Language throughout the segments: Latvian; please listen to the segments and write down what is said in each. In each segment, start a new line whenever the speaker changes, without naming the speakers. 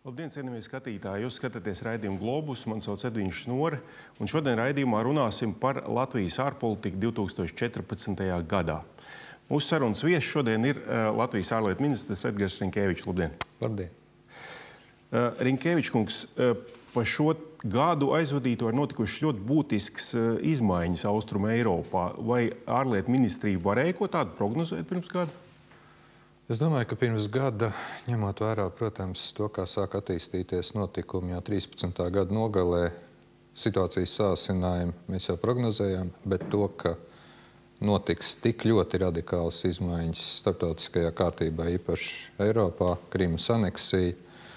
Labdien, cienījamie skatītāji! Jūs skatāties raidījumu Globus, man sauc Edviņš Snore, un šodien raidījumā runāsim par Latvijas ārpolitiku 2014. gadā. Mūsu sarunas viesis šodien ir Latvijas ārlietu ministrs Edgars Rinkēvičs. Labdien!
Labdien!
Rinkēvičs kungs, pa šo gadu aizvadīto ir notikušas ļoti būtiskas izmaiņas Austrum Eiropā. Vai ārlietu ministrija varēja ko tādu prognozēt pirms gada?
Es domāju, ka pirms gada, ņemot vērā, protams, to, kā sāk attīstīties notikumi jau 13. gada nogalē, situācijas sāsinājumu mēs jau prognozējām, bet to, ka notiks tik ļoti radikālas izmaiņas starptautiskajā kārtībā, īpaši Eiropā, Krimas aneksija,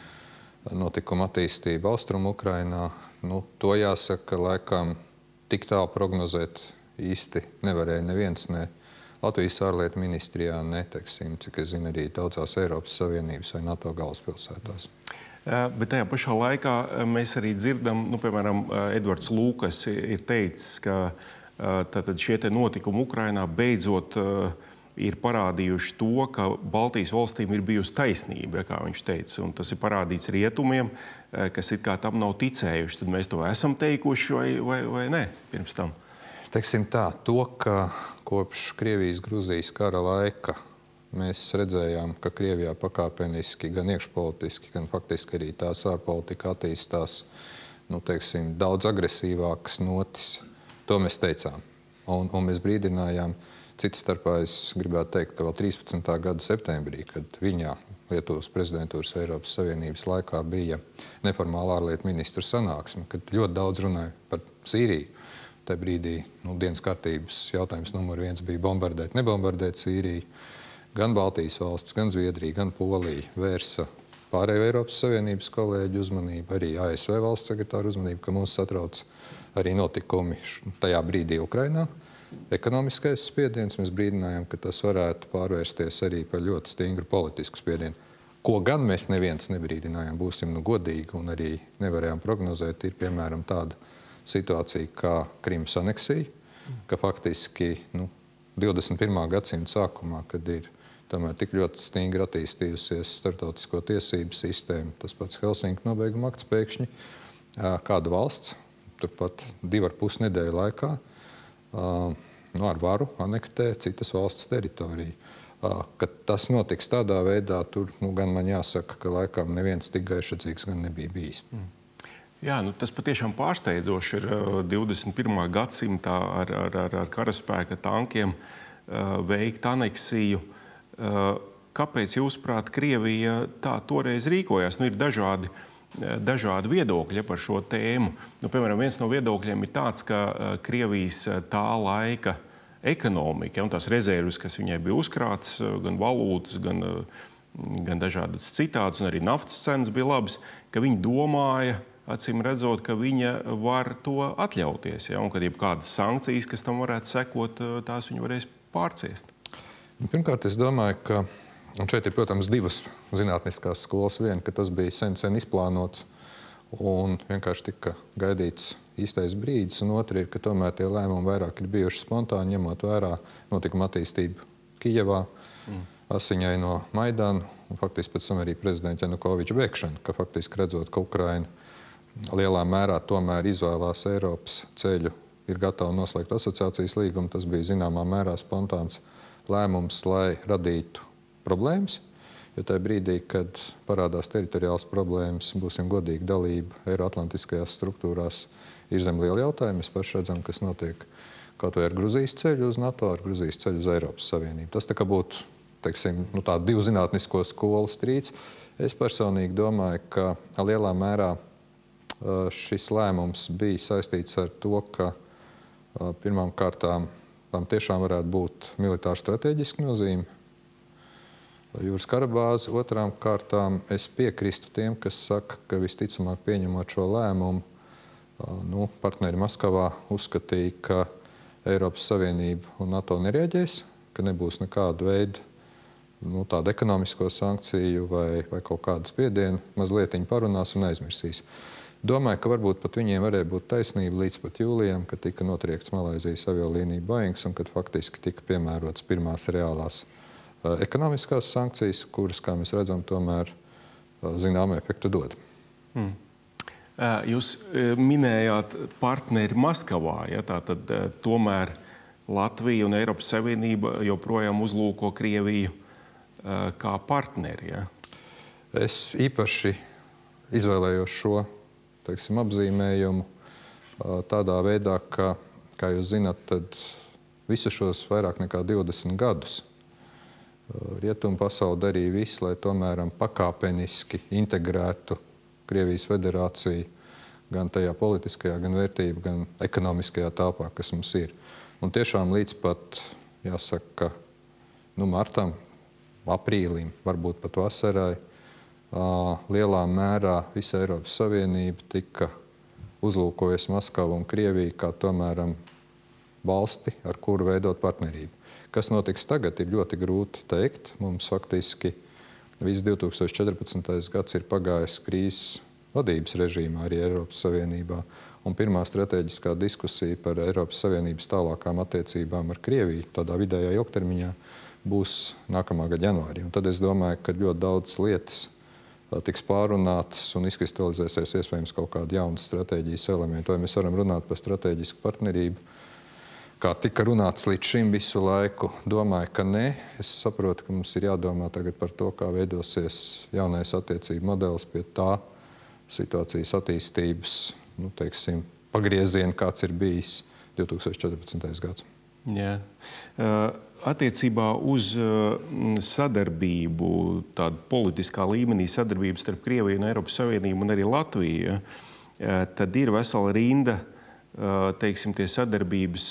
notikuma attīstība Austrum Ukrainā, to jāsaka, laikam tik tālu prognozēt īsti nevarēja neviens, ne Latvijas ārlietu ministrijā, cik es zinu, arī daudzās Eiropas Savienības vai NATO galvaspilsētās.
Bet tajā pašā laikā mēs arī dzirdam, piemēram, Edvards Lūkas ir teicis, ka tātad šie te notikumi Ukrainā beidzot ir parādījuši to, ka Baltijas valstīm ir bijusi taisnība, kā viņš teica, un tas ir parādīts rietumiem, kas it kā tam nav ticējuši. Tad mēs to esam teikuši vai ne pirms tam?
Teiksim tā, to, ka kopš Krievijas-Gruzijas kara laika mēs redzējām, ka Krievijā pakāpeniski gan iekšpolitiski, gan faktiski arī tās ārpolitika attīstās, daudz agresīvākas notis. To mēs teicām. Un mēs brīdinājām, cits starpā es gribētu teikt, ka vēl 13. gada septembrī, kad viņā Lietuvas prezidentūras Eiropas Savienības laikā bija neformāla ārlietu ministru sanāksme, kad ļoti daudz runāja par Sīriju. Tajā brīdī dienas kārtības jautājums numur 1 bija bombardēt, nebombardēt Sīriju. Gan Baltijas valsts, gan Zviedrija, gan Polija vērsa pārējo Eiropas Savienības kolēģu uzmanību, arī ASV valsts sekretāru uzmanību, ka mūs satrauc arī notikumi tajā brīdī Ukrainā. Ekonomiskais spiediens, mēs brīdinājām, ka tas varētu pārvērsties arī par ļoti stingru politisku spiedienu. Ko gan mēs neviens nebrīdinājām, būsim godīgi un arī nevarējām prognozēt, ir piemēram tāda situācija kā Krimas aneksija, ka faktiski 21. gadsimta sākumā, kad ir tomēr tik ļoti stingri attīstījusies starptautisko tiesību sistēma, tas pats Helsinku nobeiguma akts pēkšņi, kāda valsts, turpat 2,5 nedēļu laikā, ar varu anektē citas valsts teritoriju. Kad tas notiks tādā veidā, tur gan man jāsaka, ka laikam neviens tik gaišredzīgs gan nebija bijis.
Jā, tas patiešām pārsteidzoši ir 21. gadsimtā ar karaspēka tankiem veikt aneksiju. Kāpēc, jūsuprāt, Krievija tā toreiz rīkojās? Ir dažādi viedokļi par šo tēmu. Piemēram, viens no viedokļiem ir tāds, ka Krievijas tā laika ekonomika un tās rezerves, kas viņai bija uzkrātas, gan valūtas, gan dažādas citādas, un arī naftas cenas bija labas, ka viņi domāja, acīm redzot, ka viņa var to atļauties, un kad jebkādas sankcijas, kas tam varētu sekot, tās viņi varēs pārciest.
Pirmkārt, es domāju, ka, un šeit ir, protams, divas zinātniskās skolas, viena, ka tas bija sen izplānots un vienkārši tika gaidīts īstais brīdis, un otra ir, ka tomēr tie lēmumi vairāk ir bijuši spontāni, ņemot vērā notikuma attīstību Kijevā, asiņaino Maidanu, un faktiski pēc tam arī prezidenta Janukoviča bēgšanu, ka faktiski redzot, ka Ukraina lielā mērā tomēr izvēlās Eiropas ceļu, ir gatava noslēgt asociācijas līgumu. Tas bija zināmā mērā spontāns lēmums, lai radītu problēmas. Jo tajā brīdī, kad parādās teritoriāls problēmas, būsim godīgi dalība Eiroatlantiskajās struktūrās, ir zem liela jautājuma. Mēs paši redzam, kas notiek kaut vai ar Gruzijas ceļu uz NATO, ar Gruzijas ceļu uz Eiropas Savienību. Tas tā kā būtu, tā divu zinātnisko skolu strīds. Es personīgi domāju, ka lielā mērā šis lēmums bija saistīts ar to, ka pirmām kārtām tam tiešām varētu būt militāra strateģiska nozīme, jūras kara bāze. Otrām kārtām es piekrīstu tiem, kas saka, ka visticamāk pieņemot šo lēmumu, partneri Maskavā uzskatīja, ka Eiropas Savienība un NATO nereaģēs, ka nebūs nekāda veida tādu ekonomisko sankciju vai kaut kādu spiedienu, mazlietiņu parunās un aizmirsīs. Domāju, ka varbūt pat viņiem varēja būt taisnība līdz pat jūlijam, kad tika notriekts Malaizijas aviolīnija Boeings un kad faktiski tika piemērotas pirmās reālās ekonomiskās sankcijas, kuras, kā mēs redzam, tomēr zināmu efektu dod.
Jūs minējāt partneri Maskavā, ja? Tātad tomēr Latvija un Eiropas Savienība joprojām uzlūko Krieviju kā partneri. Ja?
Es īpaši izvēlējos šo, teiksim, apzīmējumu tādā veidā, ka, kā jūs zināt, tad visu šos vairāk nekā 20 gadus Rietumu pasaule darīja visu, lai tomēr pakāpeniski integrētu Krievijas federāciju gan tajā politiskajā, gan vērtību, gan ekonomiskajā telpā, kas mums ir. Un tiešām līdz pat, jāsaka, martam, aprīlim, varbūt pat vasarai, lielā mērā visa Eiropas Savienība tika uzlūkojusi Maskavu un Krieviju kā tomēr valsti, ar kuru veidot partnerību. Kas notiks tagad, ir ļoti grūti teikt. Mums faktiski viss 2014. gads ir pagājis krīzes vadības režīmā arī Eiropas Savienībā. Un pirmā strateģiskā diskusija par Eiropas Savienības tālākām attiecībām ar Krieviju tādā vidējā ilgtermiņā būs nākamā gada janvārī. Un tad es domāju, ka ļoti daudz lietas tiks pārunātas un izkristalizēsies iespējams kaut kāda jauna stratēģijas elementa. Vai mēs varam runāt par strateģisku partnerību? Kā tika runāts līdz šim visu laiku, domāju, ka nē. Es saprotu, ka mums ir jādomā tagad par to, kā veidosies jaunais attiecību modelis pie tā situācijas attīstības, teiksim, pagrieziena, kāds ir bijis 2014. gads.
Jā. Attiecībā uz sadarbību, tādu politiskā līmenī sadarbību starp Krieviju un Eiropas Savienību un arī Latviju, tad ir vesela rinda, teiksim, tie sadarbības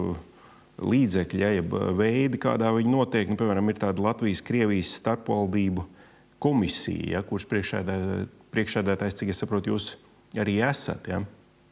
līdzekļi, jeb veidi, kādā viņi notiek. Piemēram, ir tāda Latvijas-Krievijas starpvaldību komisija, ja, kuras priekšsēdētājs, cik es saprotu, jūs arī esat. Ja.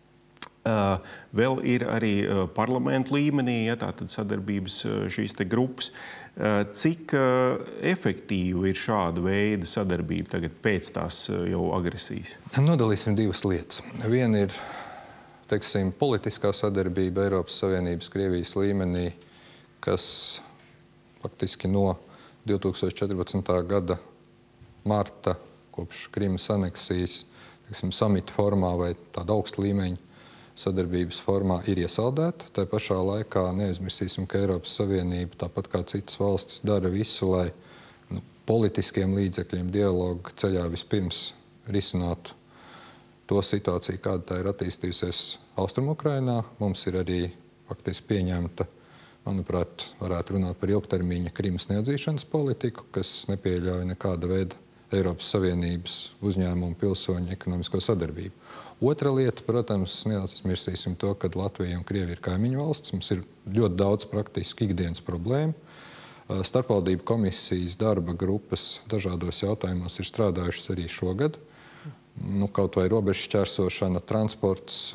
Vēl ir arī parlamentu līmenī, ja, tātad sadarbības šīs te grupas. Cik efektīva ir šāda veida sadarbība tagad pēc tās jau agresijas?
Nodalīsim divas lietas. Viena ir, teiksim, politiskā sadarbība Eiropas Savienības Krievijas līmenī, kas faktiski no 2014. gada marta, kopš Krimas aneksijas, teiksim, samita formā vai tāda augsta līmeņa sadarbības formā ir iesaldēta. Tā pašā laikā neaizmirsīsim, ka Eiropas Savienība, tāpat kā citas valstis, dara visu, lai politiskiem līdzekļiem dialogu ceļā vispirms risinātu to situāciju, kāda tā ir attīstījusies Austrumu-Ukrainā. Mums ir arī faktiski pieņemta, manuprāt, varētu runāt par ilgtermiņa Krimas neatzīšanas politiku, kas nepieļauj nekāda veida Eiropas Savienības uzņēmumu pilsoņu ekonomisko sadarbību. Otra lieta, protams, neatmirsīsim to, ka Latvija un Krievija ir kaimiņu valsts. Mums ir ļoti daudz praktiski ikdienas problēmu. Starpvaldību komisijas darba grupas dažādos jautājumos ir strādājušas arī šogad. Kaut vai robežu šķērsošana, transports.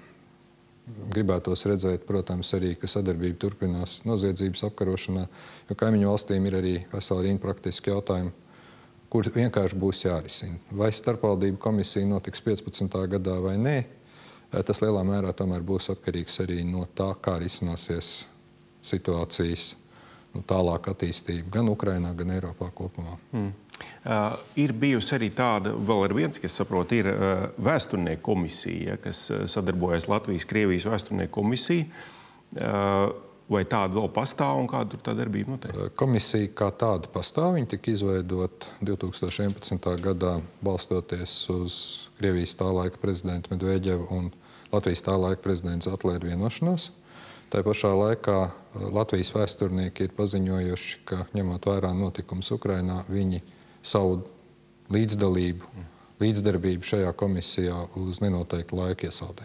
Gribētos redzēt, protams, arī, ka sadarbība turpinās noziedzības apkarošanā, jo kaimiņu valstīm ir arī vesela rinda praktiski jautājumi, kur vienkārši būs jārisina. Vai starpvaldību komisija notiks 15. gadā vai nē, tas lielā mērā tomēr būs atkarīgs arī no tā, kā risināsies situācijas tālāk attīstība gan Ukrainā, gan Eiropā kopumā.
Ir bijusi arī tāda, vēl ar viens, kas saprot, ir vēsturnieku komisija, kas sadarbojas Latvijas-Krievijas vēsturnieku komisija. Vai tāda vēl pastāv un kāda tur tā darbība notiek?
Komisija kā tāda pastāv. Viņa tika izveidota 2011. gadā balstoties uz Krievijas tā laika prezidenta Medveģeva un Latvijas tā laika prezidenta Zetlera vienošanos. Tā pašā laikā Latvijas vēsturnieki ir paziņojuši, ka ņemot vērā notikumus Ukrainā, viņi savu līdzdalību, līdzdarbību šajā komisijā uz nenoteiktu laiku iesaldē.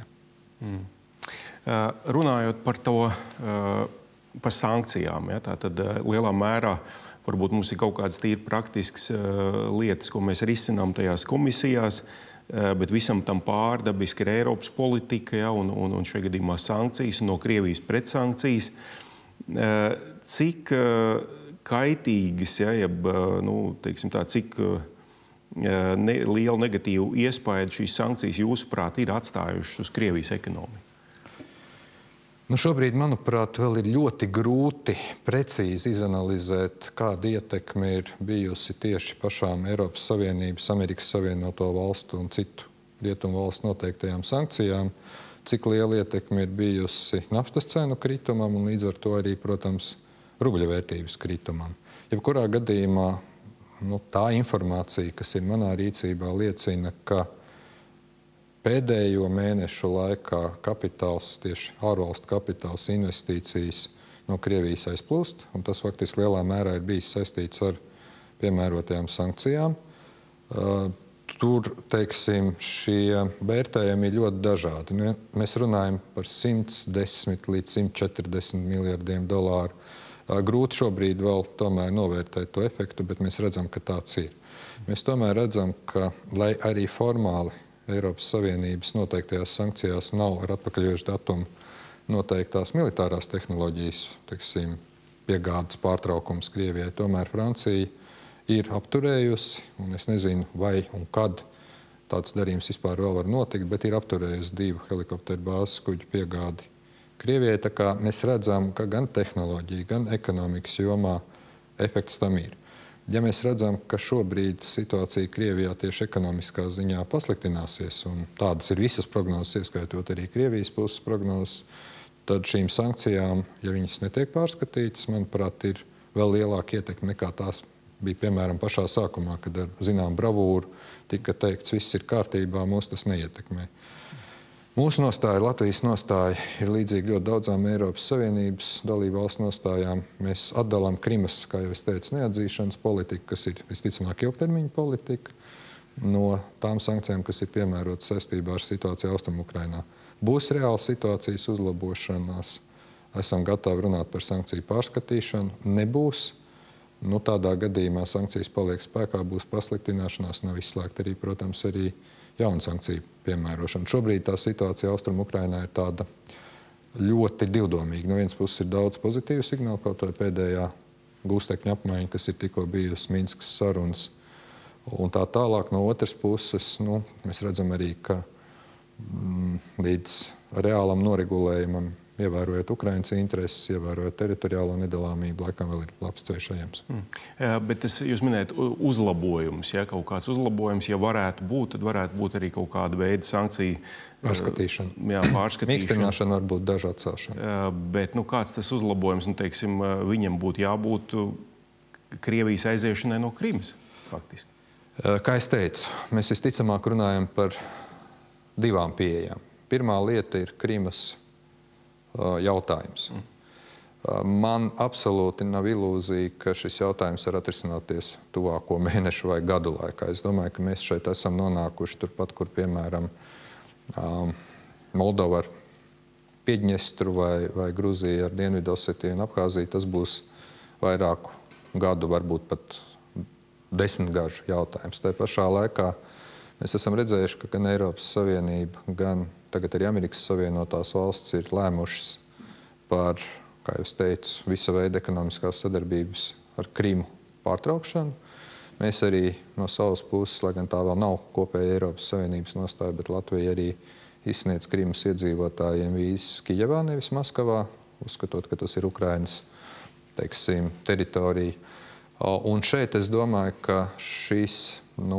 Runājot par to, par sankcijām, ja, tātad lielā mērā varbūt mums ir kaut kādas tīri praktiskas lietas, ko mēs risinām tajās komisijās, bet visam tam pārdabiski ir Eiropas politika, ja, un šajā gadījumā sankcijas, un no Krievijas pretsankcijas. Cik kaitīgas, ja, jeb, teiksim tā, cik liela negatīva iespēja šīs sankcijas, jūsuprāt, ir atstājušas uz Krievijas ekonomiku?
Šobrīd, manuprāt, vēl ir ļoti grūti precīzi izanalizēt, kāda ietekme ir bijusi tieši pašām Eiropas Savienības, Amerikas Savienoto valstu un citu rietumu valstu noteiktajām sankcijām, cik liela ietekme ir bijusi naftas cenu kritumam un līdz ar to arī, protams, rubļa vērtības kritumam. Jebkurā gadījumā tā informācija, kas ir manā rīcībā, liecina, ka pēdējo mēnešu laikā kapitāls, tieši ārvalstu kapitāls investīcijas no Krievijas aizplūst, un tas faktiski lielā mērā ir bijis saistīts ar piemērotajām sankcijām. Tur, teiksim, šie vērtējumi ir ļoti dažādi. Mēs runājam par 110 līdz 140 miljardiem dolāru. Grūti šobrīd vēl tomēr novērtēt to efektu, bet mēs redzam, ka tāds ir. Mēs tomēr redzam, ka, lai arī formāli Eiropas Savienības noteiktajās sankcijās nav ar atpakaļojošu datumu noteiktās militārās tehnoloģijas, teiksim, piegādes pārtraukums Krievijai, tomēr Francija ir apturējusi, un es nezinu, vai un kad tāds darījums vispār vēl var notikt, bet ir apturējusi 2 helikopteru bāzes kuģu piegādi Krievijai. Tā kā mēs redzam, ka gan tehnoloģija, gan ekonomikas jomā efekts tam ir. Ja mēs redzam, ka šobrīd situācija Krievijā tieši ekonomiskā ziņā pasliktināsies, un tādas ir visas prognozes, ieskaitot arī Krievijas puses prognozes, tad šīm sankcijām, ja viņas netiek pārskatītas, manuprāt, ir vēl lielāka ietekme nekā tās bija, piemēram, pašā sākumā, kad ar zinām bravūru tika teikts, viss ir kārtībā, mūs tas neietekmē. Mūsu nostāja, Latvijas nostāja, ir līdzīga ļoti daudzām Eiropas Savienības dalību valstu nostājām. Mēs atdalām Krimas, kā jau es teicu, neatzīšanas politiku, kas ir visticamāk ilgtermiņa politika, no tām sankcijām, kas ir piemērotas saistībā ar situāciju Austrumu-Ukrainā. Būs reāla situācijas uzlabošanās. Esam gatavi runāt par sankciju pārskatīšanu. Nebūs. Tādā gadījumā sankcijas paliek spēkā, būs pasliktināšanās, nav izslēgta arī, protams, arī jaunu sankciju piemērošanu. Šobrīd tā situācija Austrumu-Ukrainā ir tāda ļoti divdomīga. No vienas puses ir daudz pozitīvu signālu, kaut vai pēdējā gūstekņu apmaiņa, kas ir tikko bijusi Minskas sarunas. Un tā tālāk no otras puses, mēs redzam arī, ka līdz reālam noregulējumam, ievērojot Ukrainas intereses, ievērojot teritoriālo nedalāmību, laikam vēl ir labs ceļš ejams.
Bet jūs minējat uzlabojums, ja kaut kāds uzlabojums, ja varētu būt, tad varētu būt arī kaut kāda veida sankcija.
Pārskatīšana.
Jā, pārskatīšana.
Mīkstināšana var būt dažāda celšana.
Bet kāds tas uzlabojums, teiksim, viņam būtu jābūt Krievijas aiziešanai no Krimas, faktiski?
Kā es teicu, mēs visticamāk runājam par 2 pieejām. Pirmā lieta ir Krimas jautājums. Man absolūti nav ilūzija, ka šis jautājums var atrisināties tuvāko mēnešu vai gadu laikā. Es domāju, ka mēs šeit esam nonākuši turpat, kur, piemēram, Moldova ar Piedņestru vai Gruzija ar Dienvidosetiju un Abhāziju. Tas būs vairāku gadu, varbūt pat 10 gažu jautājums. Tā pašā laikā mēs esam redzējuši, ka gan Eiropas Savienība, gan tagad arī Amerikas Savienotās valsts ir lēmušas par, kā jūs teicu, visa veida ekonomiskās sadarbības ar Krimu pārtraukšanu. Mēs arī no savas puses, lai gan tā vēl nav kopēja Eiropas Savienības nostāja, bet Latvija arī izsniedz Krimas iedzīvotājiem vīzes Kijevā, nevis Maskavā, uzskatot, ka tas ir Ukrainas, teiksim, teritorija. Un šeit es domāju, ka šīs,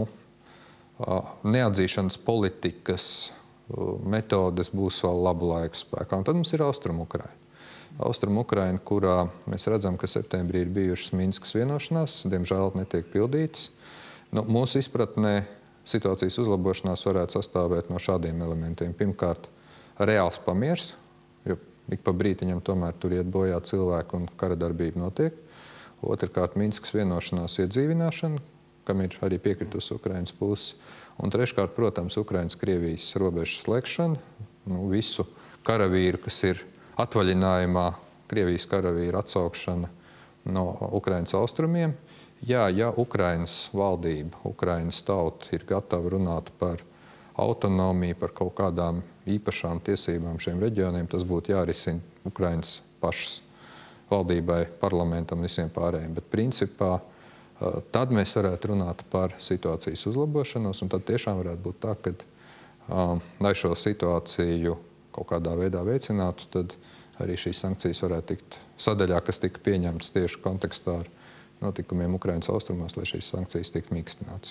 neatzīšanas politikas metodes būs vēl labu laiku spēkā. Un tad mums ir Austrumu-Ukraina. Austrumu-Ukraina, kurā mēs redzam, ka septembrī ir bijušas Minskas vienošanās, diemžēl netiek pildītas. Mūsu izpratnē situācijas uzlabošanās varētu sastāvēt no šādiem elementiem. Pirmkārt, reāls pamiers, jo ik pa brītiņam tomēr tur iet bojā cilvēki un kara darbība notiek. Otrkārt, Minskas vienošanās iedzīvināšana, kam ir arī piekritusi Ukrainas puses. Un treškārt, protams, Ukrainas-Krievijas robežas slēgšana, visu karavīru, kas ir atvaļinājumā, Krievijas karavīru atsaukšana no Ukrainas austrumiem. Jā, ja Ukrainas valdība, Ukrainas tauta ir gatava runāt par autonomiju, par kaut kādām īpašām tiesībām šiem reģioniem, tas būtu jārisina Ukrainas pašas valdībai, parlamentam un visiem pārējiem. Bet principā tad mēs varētu runāt par situācijas uzlabošanos, un tad tiešām varētu būt tā, ka, lai šo situāciju kaut kādā veidā veicinātu, tad arī šīs sankcijas varētu tikt sadaļā, kas tika pieņemtas tieši kontekstā ar notikumiem Ukrainas austrumos, lai šīs sankcijas tiktu mīkstinātas.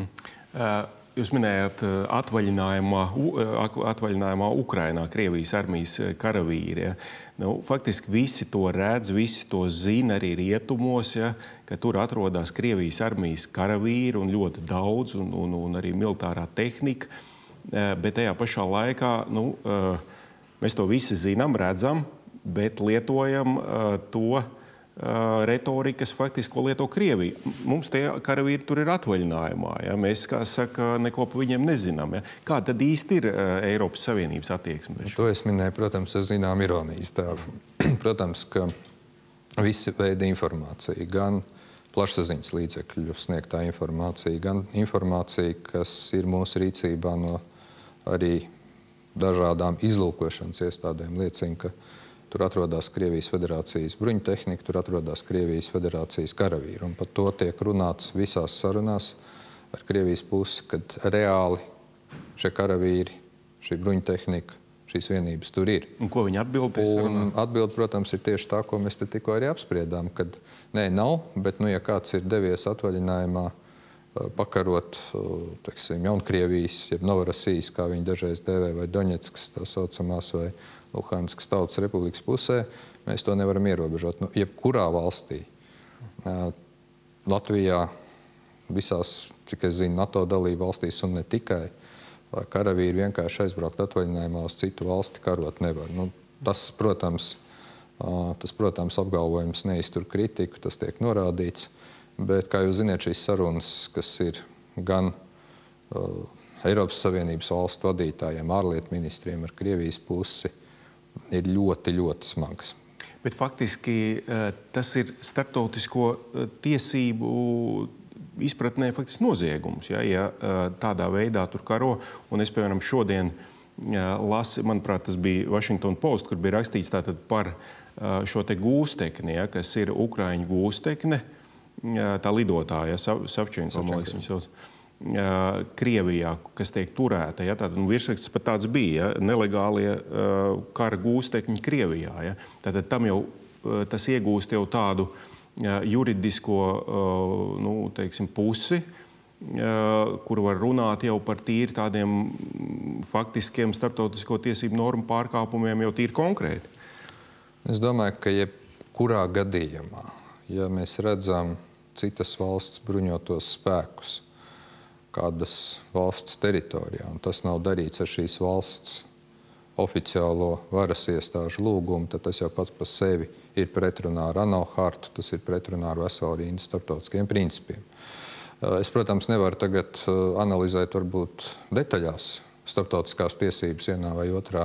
Jūs minējāt atvaļinājumā Ukrainā Krievijas armijas karavīri. Ja? Nu, faktiski visi to redz, visi to zina arī rietumos, ja? Ka tur atrodas Krievijas armijas karavīri un ļoti daudz un arī militārā tehnika. Bet tajā pašā laikā mēs to visi zinām, redzam, bet lietojam to retorikas faktiski, ko lieto Krievija. Mums tie karavīri tur ir atvaļinājumā. Ja? Mēs, kā saka, neko pa viņiem nezinām. Ja? Kā tad īsti ir Eiropas Savienības attieksme?
To es minēju, protams, ar zinām ironijas tēvu. Protams, ka visi veidi informācija, gan plašsaziņas līdzekļu sniegtā informācija, gan informācija, kas ir mūsu rīcībā no arī dažādām izlūkošanas iestādēm, liecina, ka tur atrodas Krievijas Federācijas bruņtehnika, tur atrodas Krievijas Federācijas karavīri. Un par to tiek runāts visās sarunās ar Krievijas pusi, kad reāli šie karavīri, šī bruņtehnika, šīs vienības tur ir.
Un ko viņi atbild?
Atbild, protams, ir tieši tā, ko mēs te tikko arī apspriedām, kad nē, nav, bet, ja kāds ir devies atvaļinājumā pakarot, teiksim, Jaunkrievijas, jeb Novorosijas, kā viņi dažreiz dēvē, vai Doņetskas, tā saucamās, vai Luhanskas Tautas Republikas pusē, mēs to nevaram ierobežot. Jebkurā valstī, Latvijā, visās, cik es zinu, NATO dalību valstīs un ne tikai, karavīri vienkārši aizbraukt atvaļinājumā uz citu valsti karot nevar. Tas, protams, apgalvojums neiztur kritiku, tas tiek norādīts, bet, kā jūs ziniet, šīs sarunas, kas ir gan Eiropas Savienības valstu vadītājiem, ārlietu ministriem ar Krievijas pusi, ir ļoti, ļoti smagas.
Bet faktiski tas ir starptautisko tiesību izpratnē faktiski noziegums, ja tādā veidā tur karo. Un es, piemēram, šodien lasu, manuprāt, tas bija Washington Post, kur bija rakstīts tātad par šo te gūstekni, ja, kas ir Ukraiņu gūstekne, tā lidotāja, Savčenko, man liekas, viņas sauc. Krievijā, kas tiek turēta. Ja? Tātad virsraksts pat tāds bija, ja? Nelegālie kara gūstekņi Krievijā. Ja? Tātad tam jau tas iegūst jau tādu juridisko teiksim, pusi, kur var runāt jau par tīri tādiem faktiskiem starptautisko tiesību normu pārkāpumiem jau tīri konkrēti.
Es domāju, ka jebkurā gadījumā, ja mēs redzam citas valsts bruņotos spēkus, kādas valsts teritorijā, un tas nav darīts ar šīs valsts oficiālo varas iestāžu lūgumu, tad tas jau pats par sevi ir pretrunā ar ANO hartu, tas ir pretrunā ar veselu rindu starptautiskiem principiem. Es, protams, nevaru tagad analizēt varbūt detaļās starptautiskās tiesības vienā vai otrā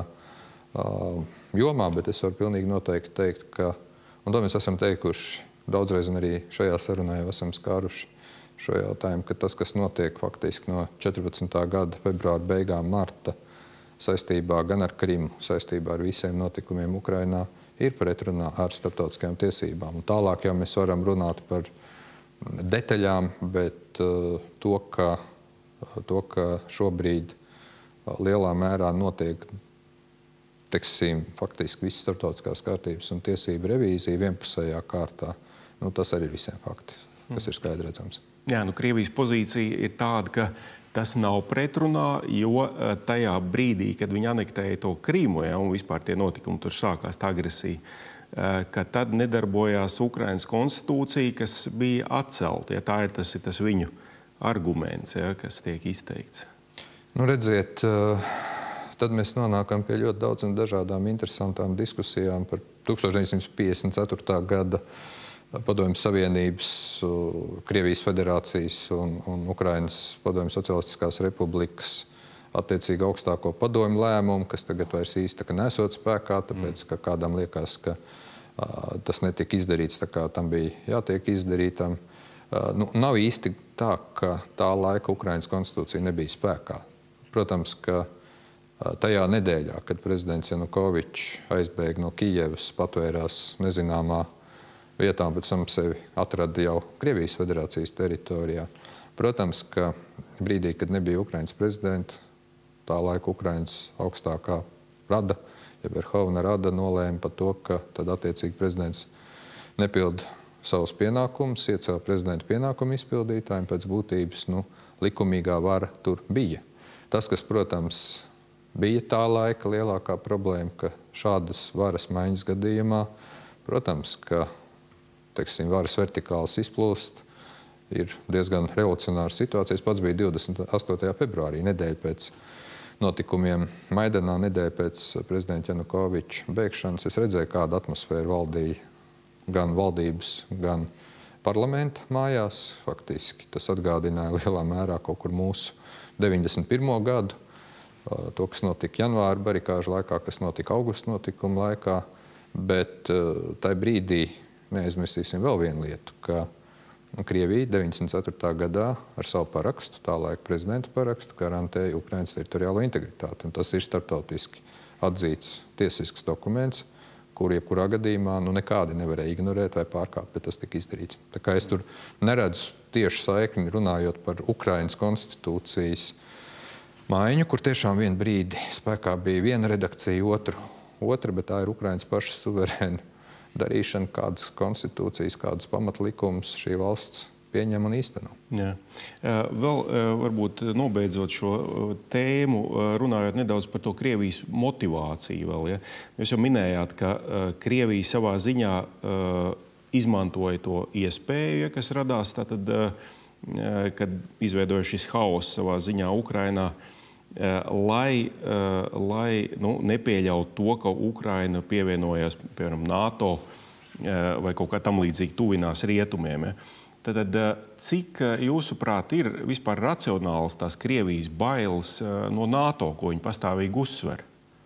jomā, bet es varu pilnīgi noteikti teikt, ka, un to mēs esam teikuši daudzreiz, un arī šajā sarunā jau esam skāruši šo jautājumu, ka tas, kas notiek faktiski no 14. gada februāra beigām marta saistībā gan ar Krimu, saistībā ar visiem notikumiem Ukrainā, ir pretrunā ar starptautiskajām tiesībām. Un tālāk jau mēs varam runāt par detaļām, bet to, ka šobrīd lielā mērā notiek, faktiski visas starptautiskās kārtības un tiesību revīzija vienpusējā kārtā, tas arī ir visiem fakti, kas ir skaidri redzams.
Jā, Krievijas pozīcija ir tāda, ka tas nav pretrunā, jo tajā brīdī, kad viņi anektēja to Krīmu, ja, un vispār tie notikumi tur sākās, tā agresija, ka tad nedarbojās Ukrainas konstitūcija, kas bija atcelta. Ja, tas ir tas viņu arguments, ja, kas tiek izteikts.
Redziet, tad mēs nonākam pie ļoti daudz un dažādām interesantām diskusijām par 1954. gada Padomju Savienības, Krievijas Federācijas un Ukrainas Padomju Socialistiskās Republikas attiecīgi augstāko padomju lēmumu, kas tagad vairs īsti nesot spēkā, tāpēc, ka kādam liekas, ka tas netika izdarīts tā, kā tam bija jātiek izdarītam. Nav īsti tā, ka tā laika Ukrainas konstitūcija nebija spēkā. Protams, ka tajā nedēļā, kad prezidents Janukovičs aizbēga no Kijevas, patvērās nezināmā vietā, bet sam sevi atrada jau Krievijas Federācijas teritorijā. Protams, ka brīdī, kad nebija Ukrainas prezidenta, tā laika Ukrainas augstākā rada, ja Verhovna Rada nolēma par to, ka tad attiecīgi prezidents nepilda savus pienākumus, iecēla prezidenta pienākumu izpildītājiem, pēc būtības likumīgā vara tur bija. Tas, kas, protams, bija tā laika lielākā problēma, ka šādas varas maiņas gadījumā, protams, ka varas vertikāls izplūst, ir diezgan revolucionāra situācija. Es pats biju 28. februārī, nedēļa pēc notikumiem Maidanā, nedēļa pēc prezidenta Janukoviča beigšanas. Es redzēju, kāda atmosfēra valdīja gan valdības, gan parlamenta mājās. Faktiski tas atgādināja lielā mērā kaut kur mūsu 91. gadu, to, kas notika janvāra barikāžu laikā, kas notika augusta notikuma laikā, bet tajā brīdī neaizmirsīsim vēl vienu lietu, ka Krievija 94. gadā ar savu parakstu, tā laika prezidenta parakstu, garantēja Ukrainas teritoriālo integritāti. Un tas ir starptautiski atzīts tiesisks dokuments, kur jebkurā gadījumā nekādi nevarēja ignorēt vai pārkāpt, bet tas tika izdarīts. Tā kā es tur neredzu tieši saikni runājot par Ukrainas konstitūcijas maiņu, kur tiešām vienu brīdi spēkā bija viena redakcija, otra, bet tā ir Ukrainas pašas suverēna darīšana, kādas konstitūcijas, kādas pamatlikumus šī valsts pieņem un īsteno.
Jā. Vēl varbūt nobeidzot šo tēmu, runājot nedaudz par to Krievijas motivāciju vēl. Ja? Jūs jau minējāt, ka Krievija savā ziņā izmantoja to iespēju, ja, kas radās, tātad, kad izveidoja šis haoss savā ziņā Ukrainā, lai nepieļautu to, ka Ukraina pievienojās, piemēram, NATO vai kaut kā tam līdzīgi tuvinās rietumiem. Ja? Tad cik, jūsuprāt, ir vispār racionāls tās Krievijas bailes no NATO, ko viņi pastāvīgi uzsver?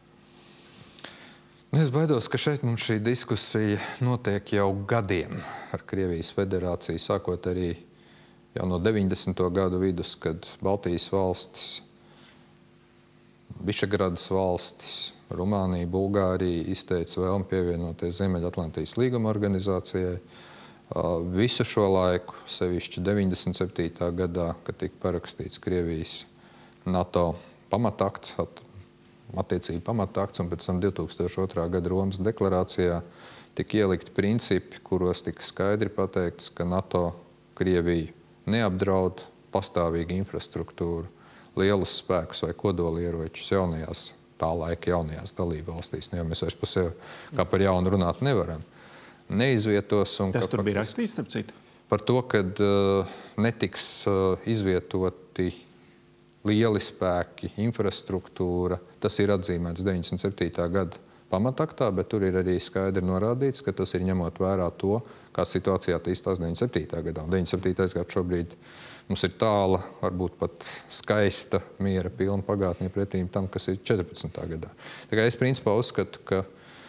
Es baidos, ka šeit mums šī diskusija notiek jau gadiem ar Krievijas federāciju, sākot arī jau no 90. gadu vidus, kad Baltijas valstis, Višegradas valstis, Rumānija, Bulgārija izteica vēlmi pievienoties Ziemeļatlantijas līguma organizācijai. Visu šo laiku, sevišķi 97. gadā, kad tika parakstīts Krievijas NATO pamatakts, attiecīgi pamatakts, un pēc tam 2002. gada Romas deklarācijā tika ielikti principi, kuros tika skaidri pateikts, ka NATO Krieviju neapdraud pastāvīgu infrastruktūru, lielus spēkus vai kodolieročus tā laika jaunajās dalību valstīs. Jo mēs vairs par sevi kā par jaunu runāt nevaram. Neizvietos.
Tas tur bija rakstīts, starp citu?
Par to, ka netiks izvietoti lieli spēki, infrastruktūra. Tas ir atzīmēts 97. gada pamataktā, bet tur ir arī skaidri norādīts, ka tas ir ņemot vērā to, kā situācijā attīstās 97. gadā. 97. gads šobrīd mums ir tāla, varbūt pat skaista, miera pilna pagātnē pretīm tam, kas ir 14. gadā. Tā kā es principā uzskatu, ka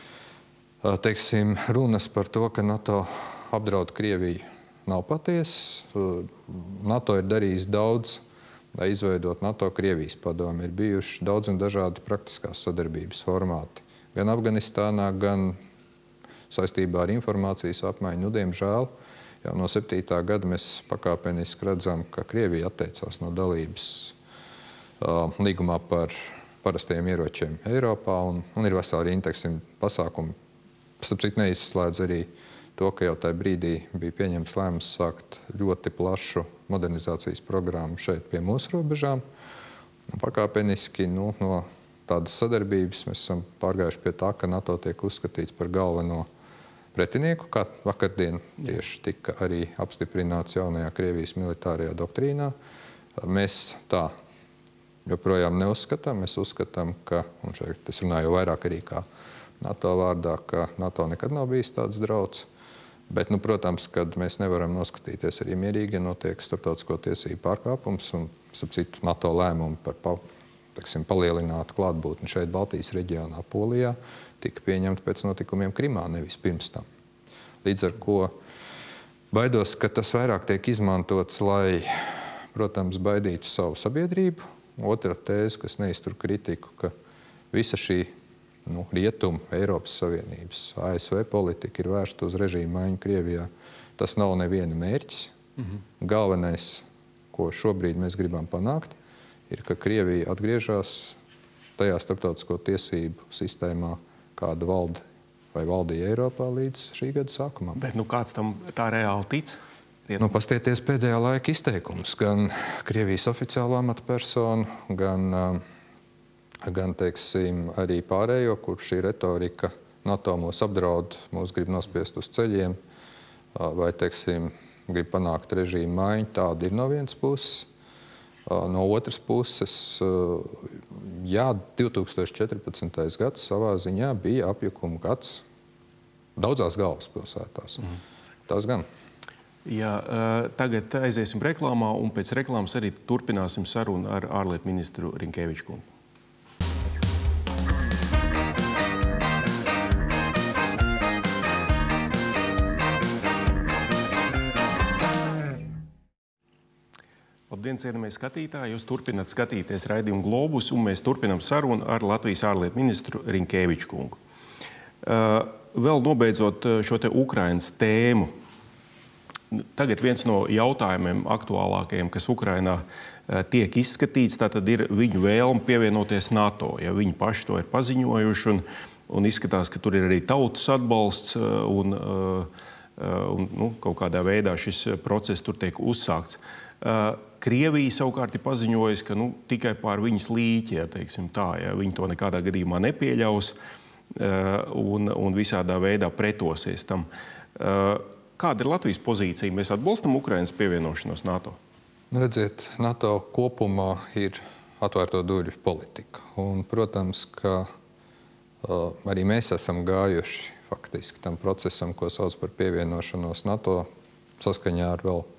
runas par to, ka NATO apdraud Krieviju, nav patiesas. NATO ir darījis daudz, lai izveidot NATO-Krievijas padomi. Ir bijuši daudz un dažādi praktiskās sadarbības formāti. Gan Afganistānā, gan saistībā ar informācijas apmaiņu. Diemžēl, jau no 7. gada mēs pakāpeniski redzam, ka Krievija atteicās no dalības līgumā par parastajiem ieročiem Eiropā, un ir vesela rinda pasākumu. Starp citu, neizslēdz arī to, ka jau tajā brīdī bija pieņemts lēmums sākt ļoti plašu modernizācijas programmu šeit pie mūsu robežām. Un pakāpeniski no tādas sadarbības mēs esam pārgājuši pie tā, ka NATO tiek uzskatīts par galveno pretinieku, kā vakardien tieši tika arī apstiprināts jaunajā Krievijas militārajā doktrīnā. Mēs tā joprojām neuzskatām. Mēs uzskatām, ka, un šeit es runāju vairāk arī kā NATO vārdā, ka NATO nekad nav bijis tāds drauds. Bet, protams, kad mēs nevaram noskatīties arī mierīgi, ja notiek starptautisko tiesību pārkāpums un, starp citu, NATO lēmumu par palielinātu klātbūtni šeit Baltijas reģionā, Polijā, tika pieņemta pēc notikumiem Krimā, nevis pirms tam. Līdz ar ko baidos, ka tas vairāk tiek izmantots, lai, protams, baidītu savu sabiedrību. Otra tēze, kas neiztur kritiku, ka visa šī rietumu, Eiropas Savienības, ASV politika ir vērsta uz režīmu maiņu Krievijā. Tas nav neviena mērķis. Galvenais, ko šobrīd mēs gribam panākt, ir, ka Krievija atgriežas tajā starptautisko tiesību sistēmā, kāda valda vai valdīja Eiropā līdz šī gada sākumam.
Bet kāds tam tā reāli tic?
Pastieties pēdējā laika izteikums. Gan Krievijas oficiālo amatpersonu, gan teiksim, arī pārējo, kur šī retorika NATO mūs apdraud, mūs grib nospiest uz ceļiem, vai, teiksim, grib panākt režīmu maiņu. Tāda ir no vienas puses. No otras puses, jā, 2014. gads savā ziņā bija apjukuma gads daudzās galvaspilsētās. Tas gan.
Jā, tagad aiziesim reklāmā, un pēc reklāmas arī turpināsim sarunu ar ārlietu ministru Rinkēviču kungu. Labdien, cienījamie skatītāji! Jūs turpināt skatīties raidījumu Globus, un mēs turpinām sarunu ar Latvijas ārlietu ministru Rinkēviču kungu. Vēl nobeidzot šo te Ukrainas tēmu. Tagad viens no jautājumiem aktuālākajiem, kas Ukrainā tiek izskatīts, tātad ir viņu vēlme pievienoties NATO. Ja viņi paši to ir paziņojuši, un izskatās, ka tur ir arī tautas atbalsts, un kaut kādā veidā šis process tur tiek uzsākts. Krievija savukārt ir paziņojusi, ka tikai pār viņas līķi, ja teiksim tā, ja viņi to nekādā gadījumā nepieļaus un visādā veidā pretosies tam. Kāda ir Latvijas pozīcija? Mēs atbalstam Ukrainas pievienošanos NATO?
Redziet, NATO kopumā ir atvērto durvju politika. Un, protams, ka arī mēs esam gājuši faktiski tam procesam, ko sauc par pievienošanos NATO, saskaņā ar vēl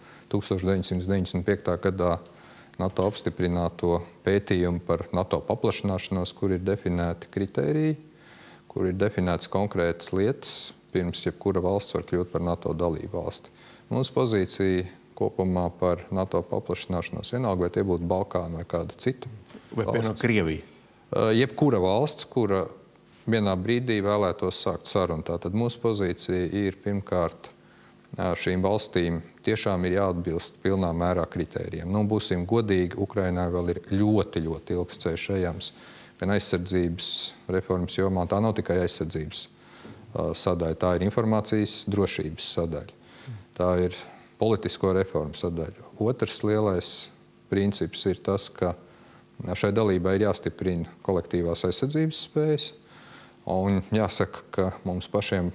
1995. gadā NATO apstiprināto pētījumu par NATO paplašināšanos, kur ir definēti kritēriji, kur ir definētas konkrētas lietas, pirms jebkura valsts var kļūt par NATO dalību valsti. Mūsu pozīcija kopumā par NATO paplašināšanos, vienalga, vai tie būtu Balkāni vai kāda cita
vai piemēram Krievija?
Jebkura valsts, kura vienā brīdī vēlētos sākt sarunu. Tātad mūsu pozīcija ir pirmkārt šīm valstīm tiešām ir jāatbilst pilnā mērā kritērijiem. Būsim godīgi, Ukrainai vēl ir ļoti, ļoti ilgs ceļš ejams. Gan aizsardzības reformas jomā, tā nav tikai aizsardzības sadaļa, tā ir informācijas drošības sadaļa. Tā ir politisko reformu sadaļa. Otrs lielais princips ir tas, ka šai dalībai ir jāstiprina kolektīvās aizsardzības spējas, un jāsaka, ka mums pašiem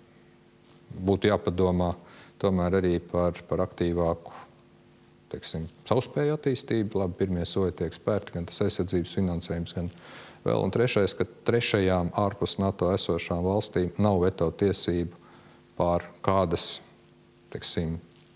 būtu jāpadomā tomēr arī par aktīvāku, teiksim, savspēju attīstību. Labi, pirmie soļi tiek spērti, gan tas aizsardzības finansējums, gan vēl. Un trešais, ka trešajām ārpus NATO esošām valstīm nav veto tiesību pār kādas, teiksim,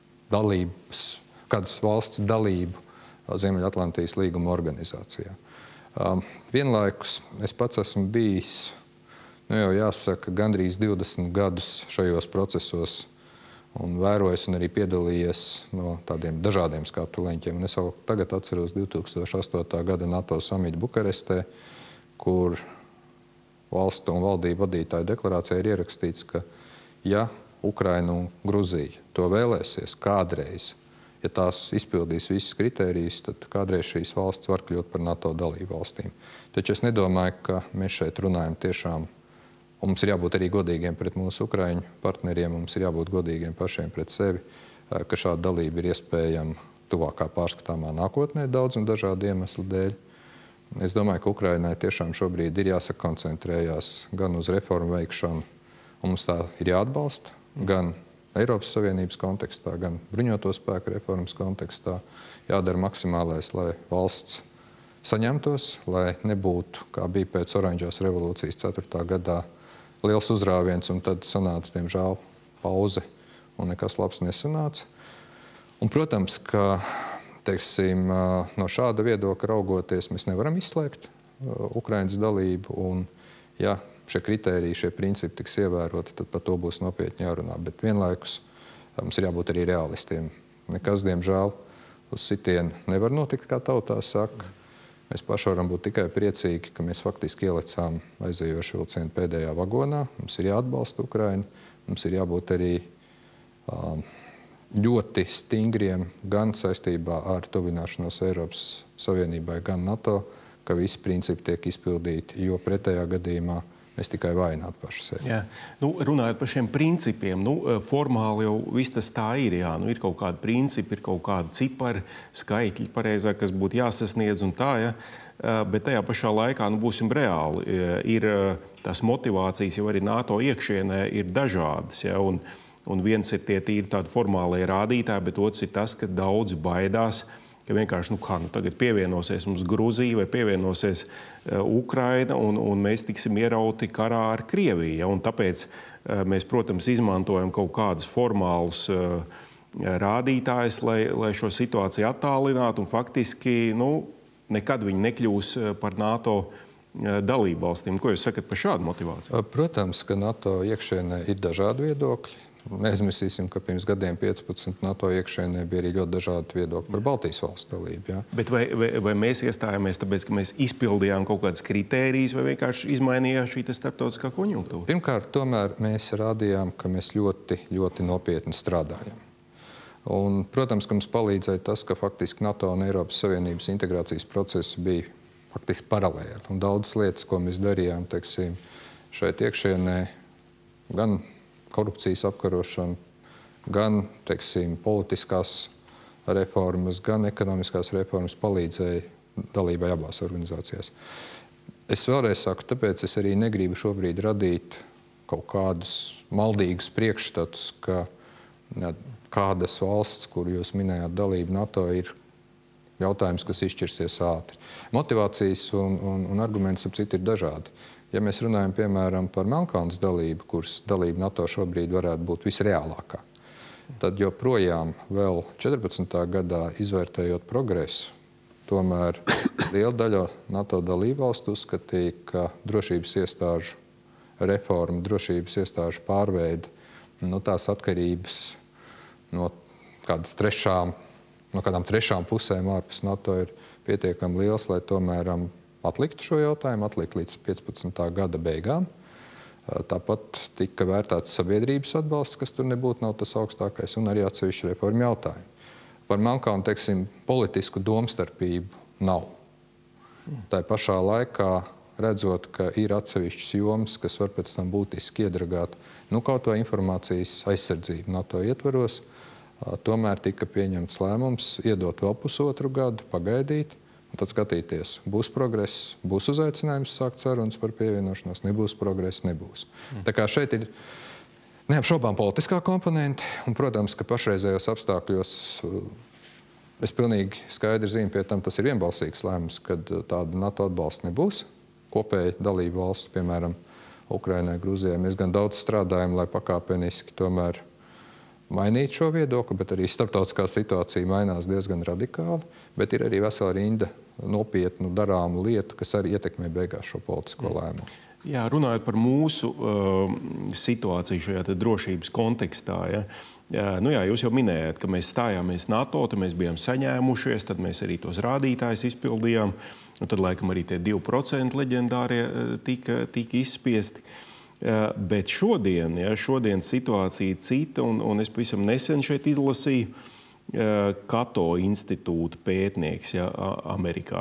kādas valsts dalību Ziemeļatlantijas līguma organizācijā. Vienlaikus es pats esmu bijis, jau jāsaka, gandrīz 20 gadus šajos procesos un vērojis un arī piedalījies no tādiem dažādiem skatu leņķiem. Un es jau tagad atceros 2008. gada NATO samitu Bukarestē, kur valstu un valdību vadītāju deklarācijā ir ierakstīts, ka ja Ukraina un Gruzija to vēlēsies kādreiz, ja tās izpildīs visus kritērijus, tad kādreiz šīs valsts var kļūt par NATO dalību valstīm. Taču es nedomāju, ka mēs šeit runājam tiešām. Un mums ir jābūt arī godīgiem pret mūsu ukraiņu partneriem, mums ir jābūt godīgiem pašiem pret sevi, ka šāda dalība ir iespējama tuvākā pārskatāmā nākotnē daudz un dažādu iemeslu dēļ. Es domāju, ka Ukrainai tiešām šobrīd ir jāsakoncentrējās gan uz reformu veikšanu, un mums tā ir jāatbalsta, gan Eiropas Savienības kontekstā, gan bruņoto spēku reformas kontekstā. Jādara maksimālais, lai valsts saņemtos, lai nebūtu, kā bija pēc Oranžās revolūcijas 4. gadā, liels uzrāviens, un tad sanāca, diemžēl, pauze, un nekas labs nesanāca. Un, protams, ka, teiksim, no šāda viedokļa raugoties, mēs nevaram izslēgt Ukrainas dalību, un, ja šie kritēriji, šie principi tiks ievēroti, tad par to būs nopietni jārunā. Bet vienlaikus mums ir jābūt arī realistiem. Nekas, diemžēl, uz sitienu nevar notikt, kā tautā saka. Mēs paši varam būt tikai priecīgi, ka mēs faktiski ielecām aizejošu vilcienu pēdējā vagonā. Mums ir jāatbalsta Ukraina, mums ir jābūt arī ļoti stingriem gan saistībā ar tuvināšanos Eiropas Savienībai, gan NATO, ka visi principi tiek izpildīti, jo pretējā gadījumā mēs tikai vājinātu paši sevi.
Jā. Runājot par šiem principiem, formāli jau viss tas tā ir. Jā. Ir kaut kādi principi, ir kaut kādi cipari, skaitļi pareizāk, kas būtu jāsasniedz un tā, ja. Bet tajā pašā laikā, būsim reāli, ir tās motivācijas jau arī NATO iekšienē ir dažādas, ja. Un viens ir tie tīri tādi formālie rādītāji, bet otrs ir tas, ka daudzi baidās, ka vienkārši tagad pievienosies mums Gruzija vai pievienosies Ukraina un mēs tiksim ierauti karā ar Krieviju. Ja? Un tāpēc mēs, protams, izmantojam kaut kādus formālus rādītājus, lai šo situāciju attālinātu un faktiski nekad viņi nekļūs par NATO dalību valstīm. Ko jūs sakat par šādu motivāciju?
Protams, ka NATO iekšienē ir dažādi viedokļi. Neaizmirsīsim, ka pirms gadiem 15 NATO iekšienē bija arī ļoti dažādi viedokļi par Baltijas valstu dalību. Ja?
Bet vai mēs iestājāmies tāpēc, ka mēs izpildījām kaut kādas kritērijas vai vienkārši izmainījās šī starptautiskā konjunktūra?
Pirmkārt, tomēr mēs rādījām, ka mēs ļoti, ļoti nopietni strādājam. Un, protams, ka mums palīdzēja tas, ka faktiski NATO un Eiropas Savienības integrācijas procesi bija faktiski paralēli. Un daudzas lietas, ko mēs darījām, teiksim, šeit iekšienē, gan korupcijas apkarošana, gan, teiksim, politiskās reformas, gan ekonomiskās reformas palīdzēja dalībai abās organizācijās. Es vēlreiz saku, tāpēc es arī negribu šobrīd radīt kaut kādus maldīgus priekšstatus, ka kādas valsts, kur jūs minējāt dalību NATO, ir jautājums, kas izšķirsies ātri. Motivācijas un argumenti, ap citu, ir dažādi. Ja mēs runājam, piemēram, par Melnkalnes dalību, kuras dalība NATO šobrīd varētu būt visreālākā, tad joprojām vēl 14. gadā, izvērtējot progresu, tomēr liela daļa NATO dalībvalstu uzskatīja, ka drošības iestāžu reforma, drošības iestāžu pārveide, tās atkarības no kādām trešām pusēm ārpus NATO ir pietiekami liels, lai tomēr atlikt šo jautājumu, atlikt līdz 15. gada beigām. Tāpat tika vērtēts sabiedrības atbalsts, kas tur nav tas augstākais, un arī atsevišķi reformu jautājumi. Par Melnkalni, teiksim, politisku domstarpību nav. Tā pašā laikā, redzot, ka ir atsevišķas jomas, kas var pēc tam būtiski iedragāt, kaut vai informācijas aizsardzību NATO ietvaros, tomēr tika pieņemts lēmums iedot vēl pusotru gadu, pagaidīt, un tad skatīties, būs progress, būs uzaicinājums sākt sarunas par pievienošanos, nebūs progress, nebūs. Tā kā šeit ir neapšaubām politiskā komponente, un, protams, ka pašreizējos apstākļos es pilnīgi skaidri zinu, pie tam tas ir vienbalsīgs lēmums, kad tāda NATO atbalsta nebūs. Kopēji dalību valstu, piemēram, Ukrainai, Gruzijai, mēs gan daudz strādājam, lai pakāpeniski tomēr mainīt šo viedokli, bet arī starptautiskā situācija mainās diezgan radikāli, bet ir arī vesela rinda nopietnu darāmu lietu, kas arī ietekmē beigās šo politisko lēmumu.
Jā, runājot par mūsu situāciju šajā drošības kontekstā, jūs jau minējāt, ka mēs stājāmies NATO, tad mēs bijām saņēmušies, tad mēs arī tos rādītājus izpildījām, un tad laikam arī tie 2% leģendārie tika izspiesti. Bet šodien situācija cita, un es pavisam nesen šeit izlasīju Kato institūta pētnieks Amerikā.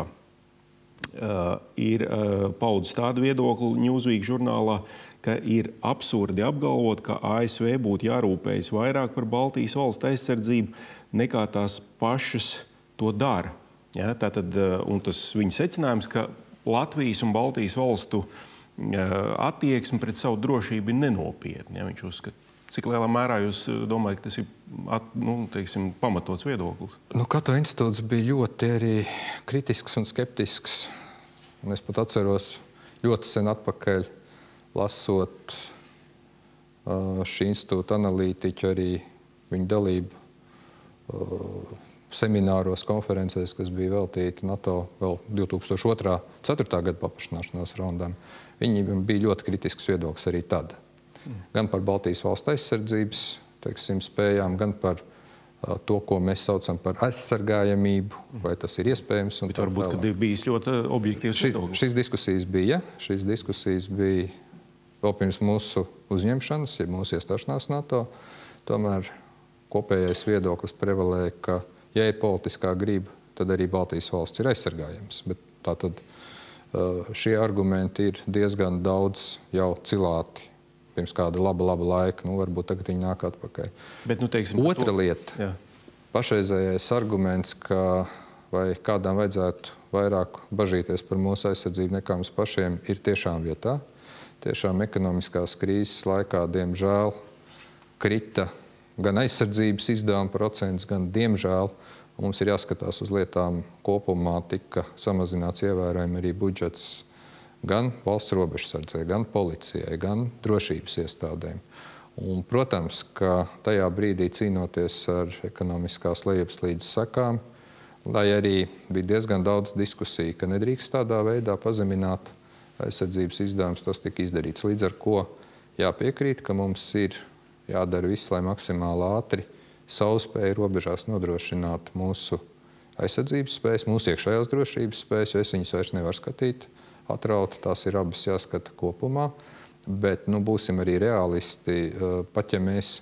Ir paudzis tādu viedokli Newsweek žurnālā, ka ir absurdi apgalvot, ka ASV būtu jārūpējas vairāk par Baltijas valstu aizsardzību nekā tās pašas to dara. Ja, tātad, un tas viņa secinājums, ka Latvijas un Baltijas valstu attieksme pret savu drošību ir nenopietna. Ja, viņš uzskata. Cik lielā mērā jūs domājat, ka tas ir pamatots viedoklis?
Kato institūts bija ļoti arī kritisks un skeptisks. Un es pat atceros ļoti sen atpakaļ, lasot šī institūta analītiķu arī viņu dalību semināros, konferencēs, kas bija veltīti NATO vēl 2004. 4. gada paplašināšanās raundām. Viņiem bija ļoti kritisks viedoklis arī tad. Gan par Baltijas valstu aizsardzības spējām, gan par to, ko mēs saucam par aizsargājamību, vai tas ir iespējams.
Bet varbūt, kad ir bijis ļoti objektīvs viedoklis.
Šīs diskusijas bija vēl pirms mūsu uzņemšanas, ja mūsu iestāšanās NATO. Tomēr kopējais viedoklis prevalēja, ka, ja ir politiskā griba, tad arī Baltijas valsts ir aizsargājams. Bet tātad Šie argumenti ir diezgan daudz jau cilāti pirms kāda laba laika. Varbūt tagad viņi nāk atpakaļ.
Bet, teiksim,
otra lieta, pašreizējais arguments, ka vai kādām vajadzētu vairāk bažīties par mūsu aizsardzību nekā mums pašiem, ir tiešām vietā. Tiešām ekonomiskās krīzes laikā, diemžēl, krita gan aizsardzības izdevuma procents, gan, diemžēl, mums ir jāskatās uz lietām kopumā, tika samazināts ievērojami arī budžets gan valsts robežsardzei, gan policijai, gan drošības iestādēm. Un, protams, ka tajā brīdī cīnoties ar ekonomiskās lejupslīdes sekām, lai arī bija diezgan daudz diskusiju, ka nedrīkst tādā veidā pazemināt aizsardzības izdevumus, tas tika izdarīts. Līdz ar ko jāpiekrīt, ka mums ir jādara viss, lai maksimāli ātri savspēju robežās nodrošināt mūsu aizsardzības spējas, mūsu iekšējās drošības spējas, jo es viņas vairs nevaru skatīt atrauti, tās ir abas jāskata kopumā. Bet būsim arī realisti, pat ja mēs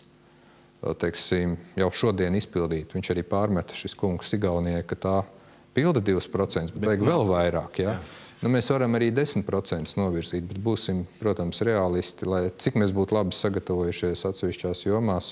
teiksim, jau šodien izpildītu. Viņš arī pārmeta šis kungs Igaunijai, ka tā pilda 2%, bet vajag vēl vairāk. Ja? Mēs varam arī 10% novirzīt, bet būsim, protams, realisti, lai cik mēs būtu labi sagatavojušies atsevišķās jomās,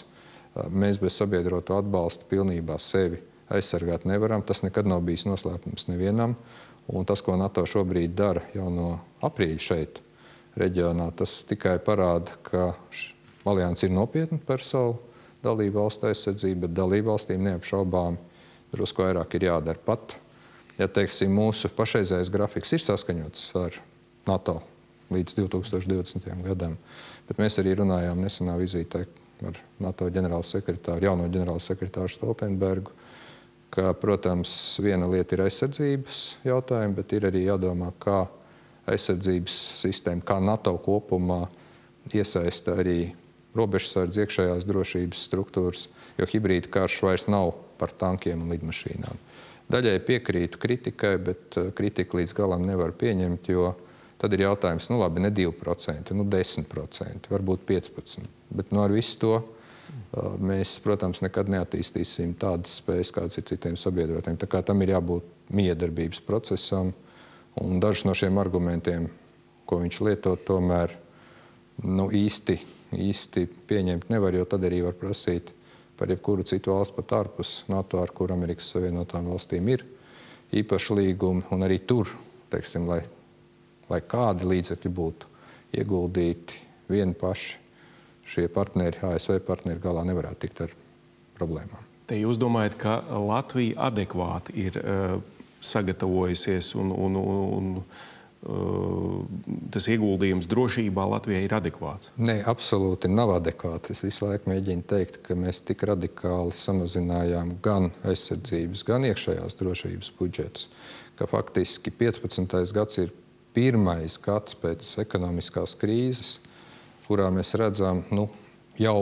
mēs bez sabiedroto atbalsta pilnībā sevi aizsargāt nevaram. Tas nekad nav bijis noslēpums nevienam. Un tas, ko NATO šobrīd dara jau no aprīļa šeit reģionā, tas tikai parāda, ka alianse ir nopietna par savu dalību valstu aizsardzību, bet dalību valstīm neapšaubām drusku vairāk ir jādara pat. Ja, teiksim, mūsu pašreizējais grafiks ir saskaņots ar NATO līdz 2020. gadam, bet mēs arī runājām nesenā vizītē ar NATO jauno ģenerālsekretāru Stoltenbergu, ka, protams, viena lieta ir aizsardzības jautājumi, bet ir arī jādomā, kā aizsardzības sistēma, kā NATO kopumā iesaista arī robežsardzi, iekšējās drošības struktūras, jo hibrīda karš vairs nav par tankiem un lidmašīnām. Daļai piekrītu kritikai, bet kritiku līdz galam nevar pieņemt, jo tad ir jautājums, labi, ne 2%, 10%, varbūt 15%. Bet ar visu to mēs, protams, nekad neattīstīsim tādas spējas, kādas ir citiem sabiedrotiem. Tā kā tam ir jābūt miedarbības procesam, un dažs no šiem argumentiem, ko viņš lieto, tomēr īsti pieņemt nevar, jo tad arī var prasīt par jebkuru citu valstu pat ārpus NATO, ar kur Amerikas Savienotām valstīm ir īpaši līgumi, un arī tur, teiksim, lai kādi līdzekļi būtu ieguldīti vieni paši, šie partneri, ASV partneri galā nevarētu tikt ar problēmām.
Te jūs domājat, ka Latvija adekvāti ir sagatavojusies un tas ieguldījums drošībā Latvijai ir adekvāts?
Nē, absolūti nav adekvāts. Es visu laiku mēģinu teikt, ka mēs tik radikāli samazinājām gan aizsardzības, gan iekšējās drošības budžetus, ka faktiski 15. gads ir pirmais gads pēc ekonomiskās krīzes, kurā mēs redzam jau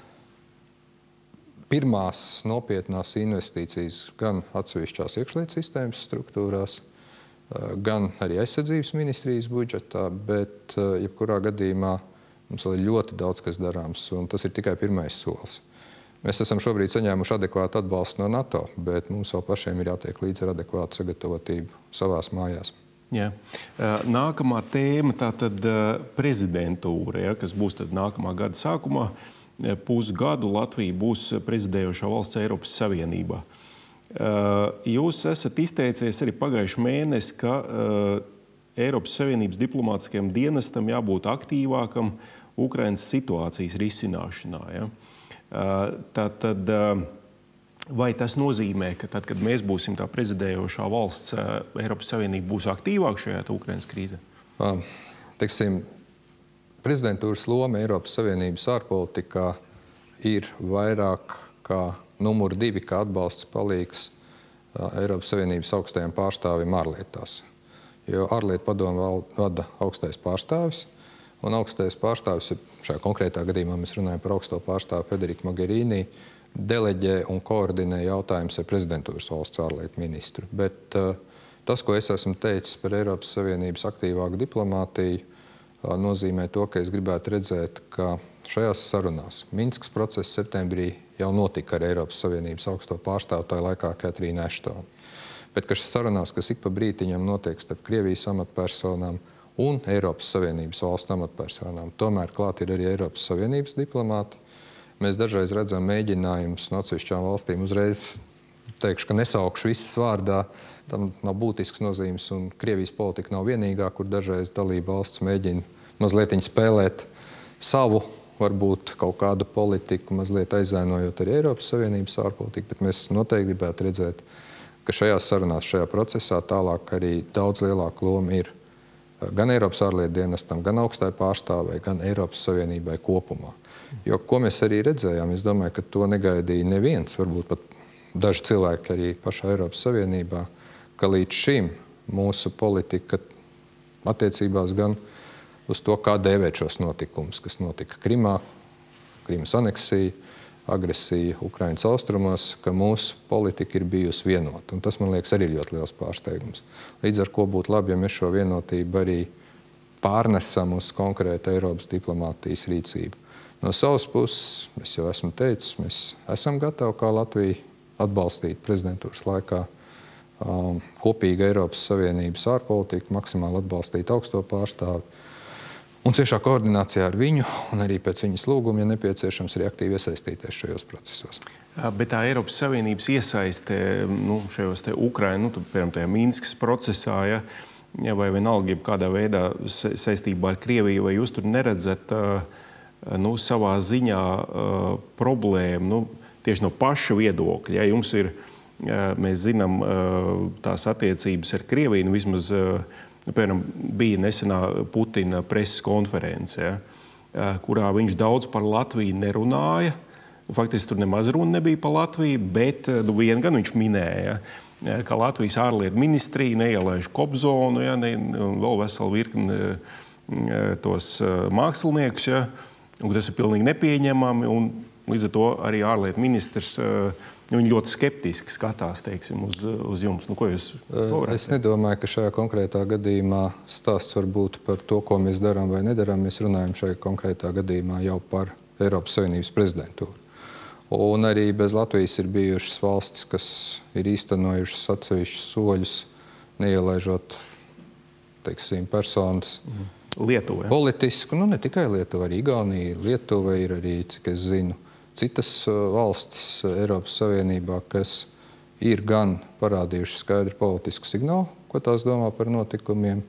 pirmās nopietnās investīcijas gan atsevišķās iekšlietu sistēmas struktūrās, gan arī aizsardzības ministrijas budžetā, bet jebkurā gadījumā mums vēl ir ļoti daudz, kas darāms, un tas ir tikai pirmais solis. Mēs esam šobrīd saņēmuši adekvātu atbalstu no NATO, bet mums vēl pašiem ir jātiek līdz ar adekvātu sagatavotību savās mājās.
Jā. Nākamā tēma tātad prezidentūra, kas būs tad nākamā gada sākumā. Pusgadu Latvija būs prezidējošā valsts Eiropas Savienībā. Jūs esat izteicies arī pagājuši mēnesi, ka Eiropas Savienības diplomātiskajam dienestam jābūt aktīvākam Ukrainas situācijas risināšanā. Ja? Tātad, vai tas nozīmē, ka tad, kad mēs būsim tā prezidējošā valsts, Eiropas Savienība būs aktīvāk šajā Ukrainas krīzē?
Teiksim, prezidentūras loma Eiropas Savienības ārpolitikā ir vairāk kā numur 2, kā atbalsts palīgs Eiropas Savienības augstajam pārstāvim ārlietās. Jo ārlietu padomu vada augstais pārstāvis, un augstais pārstāvis, šajā konkrētā gadījumā mēs runājam par augsto pārstāvi Federiku Mogherini, deleģē un koordinē jautājumus ar prezidentūras valsts ārlietu ministru. Bet tas, ko es esmu teicis par Eiropas Savienības aktīvāku diplomātiju, nozīmē to, ka es gribētu redzēt, ka šajās sarunās Minskas process septembrī jau notika ar Eiropas Savienības augsto pārstāvu, tajā laikā Katrīnu Eštonu. bet ka sarunās, kas ik pa brītiņam notiek starp Krievijas amatpersonām un Eiropas Savienības valstu amatpersonām. Tomēr klāt ir arī Eiropas Savienības diplomāti. Mēs dažreiz redzam mēģinājumus no atsevišķām valstīm uzreiz, teikšu, ka nesaukšu visas vārdā, tam nav būtisks nozīmes, un Krievijas politika nav vienīgā, kur dažreiz dalība valsts mēģina mazliet spēlēt savu, varbūt kaut kādu politiku, mazliet aizvainojot arī Eiropas Savienības ārpolitiku, bet mēs noteikti gribētu redzēt, ka šajās sarunās, šajā procesā tālāk arī daudz lielāka loma ir gan Eiropas ārlietu dienestam, gan augstai pārstāvei, gan Eiropas Savienībai kopumā. Jo, ko mēs arī redzējām, es domāju, ka to negaidīja neviens, varbūt pat daži cilvēki arī pašā Eiropas Savienībā, ka līdz šim mūsu politika attiecībās gan uz to, kā dēvēt šos notikumus, kas notika Krimā, Krimas aneksija, agresija Ukrainas austrumos, ka mūsu politika ir bijusi vienota. Un tas, man liekas, arī ļoti liels pārsteigums. Līdz ar ko būtu labi, ja mēs šo vienotību arī pārnesam uz konkrētu Eiropas diplomātijas rīcību. No savas puses, es jau esmu teicis, mēs esam gatavi kā Latvija atbalstīt prezidentūras laikā kopīgu Eiropas Savienības ārpolitiku, maksimāli atbalstīt augsto pārstāvi un ciešā koordinācijā ar viņu, un arī pēc viņas lūguma, ja nepieciešams, arī aktīvi iesaistīties šajos procesos.
Bet tā Eiropas Savienības iesaiste šajos te Ukrainu, piemēram, tajā Minskas procesā, vai vienalga, kādā veidā saistībā ar Krieviju, vai jūs tur neredzat savā ziņā problēmu, tieši no paša viedokļa. Ja jums ir, mēs zinām, tās attiecības ar Krieviju, vismaz, piemēram, bija nesenā Putina preses konference, kurā viņš daudz par Latviju nerunāja. Faktiski tur nemaz runa nebija par Latviju, bet vien gan viņš minēja, ka Latvijas ārlietu ministrija neielaiž Kobzonu, un vēl veselu virkni tos māksliniekus, un tas ir pilnīgi nepieņemami, un līdz ar to arī ārlietu ministrs viņi ļoti skeptiski skatās, teiksim, uz jums. Ko jūs varat?
Es nedomāju, ka šajā konkrētā gadījumā stāsts var būt par to, ko mēs darām vai nedarām. Mēs runājam šajā konkrētā gadījumā jau par Eiropas Savienības prezidentūru. Un arī bez Latvijas ir bijušas valstis, kas ir īstenojušas atsevišķus soļus, neielaižot, teiksim, personas.
Lietuva.
Politisku, ne tikai Lietuva, arī Igaunija, Lietuva ir arī, cik es zinu, citas valstis Eiropas Savienībā, kas ir gan parādījuši skaidru politisku signālu, ko tās domā par notikumiem,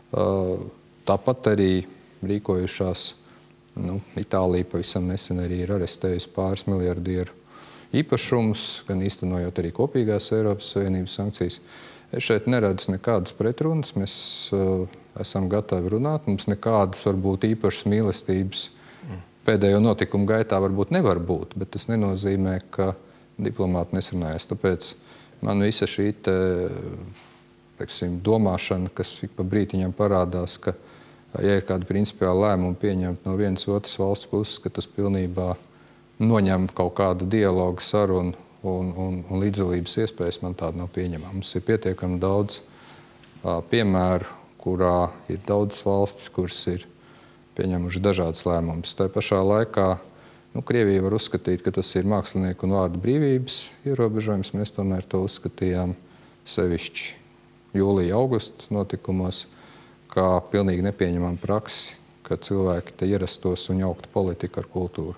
tāpat arī rīkojušās, Itālija pavisam nesen arī ir arestējusi pāris miljardieru īpašumus, gan īstenojot arī kopīgās Eiropas Savienības sankcijas. Es šeit neredzu nekādas pretrunas, mēs esam gatavi runāt, mums nekādas varbūt īpašas mīlestības pēdējo notikumu gaitā varbūt nevar būt, bet tas nenozīmē, ka diplomāti nesarunājas. Tāpēc man visa šī domāšana, kas pa brītiņam parādās, ka, ja ir kāda principiāla lēmuma pieņemt no vienas otras valsts puses, ka tas pilnībā noņem kaut kādu dialogu, sarunu un līdzdalības iespējas, man tāda nav pieņemama. Mums ir pietiekami daudz piemēru, kurā ir daudzas valstis, kuras ir pieņemuši dažādas lēmumus. Tā pašā laikā Krievija var uzskatīt, ka tas ir mākslinieku un vārdu brīvības ierobežojums. Mēs tomēr to uzskatījām sevišķi jūlija, augusta notikumos, kā pilnīgi nepieņemama praksi, ka cilvēki te ierastos un jauktu politiku ar kultūru.